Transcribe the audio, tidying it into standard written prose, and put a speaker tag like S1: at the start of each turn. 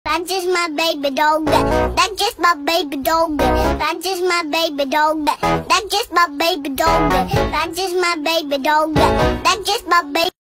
S1: That's just my baby dog. That's just my baby dog. That's just my baby dog. That's just my baby dog. That's just my baby dog. That's just my baby.